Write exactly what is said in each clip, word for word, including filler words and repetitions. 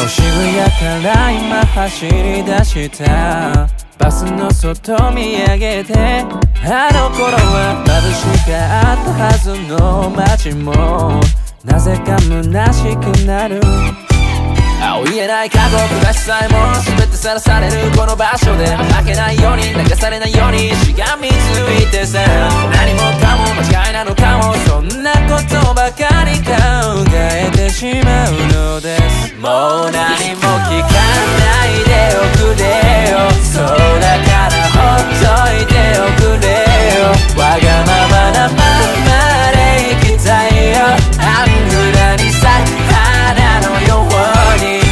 渋谷から今走り出したバスの外見上げて、あの頃は貧しかったはずの街もなぜか虚しくなる。言えない過去暮しさえも全てさらされるこの場所で、負けないように流されないようにしがみついてさ、何もかも間違いなのかも、そんなことばかり考えてしまうのです。もう何も聞かないでおくれよ、そうだからほっといておくれよ。わがままなままで生きたいよ、アングラに咲く花のように。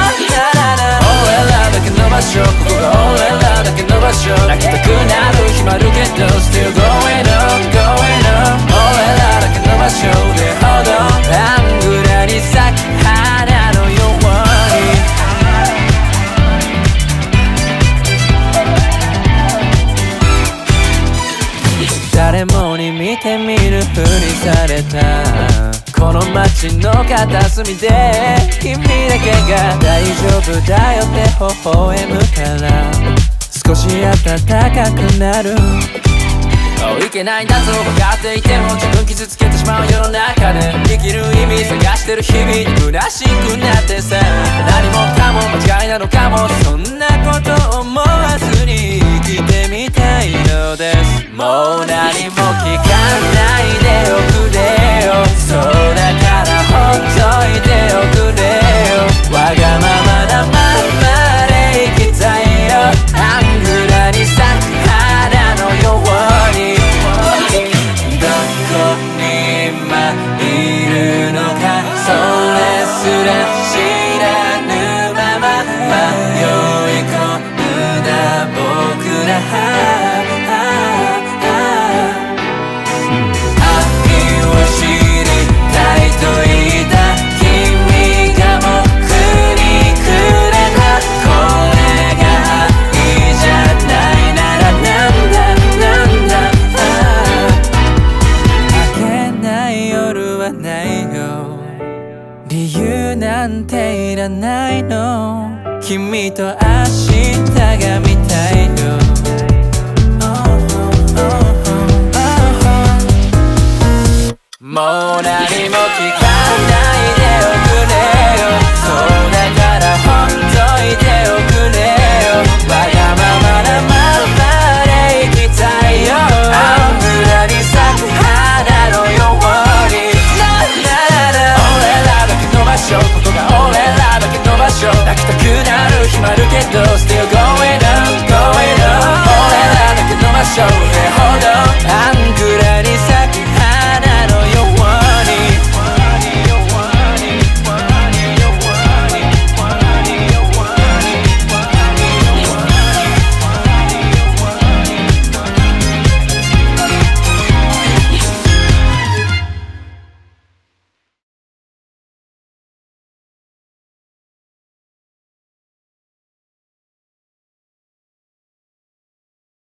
ここが俺らだけの場所、泣きたくなる日もあるけど Still going on, going on。 俺らだけの場所でほどアングラに咲く花のように。誰もに見てみるふりされたこの街の片隅で、君だけが大丈夫だよって微笑むから少し暖かくなる。もういけないんだと分かっていても自分傷つけてしまう世の中で、生きる意味探してる日々に虚しくなってさ、何もかも間違いなのかも、そんなことを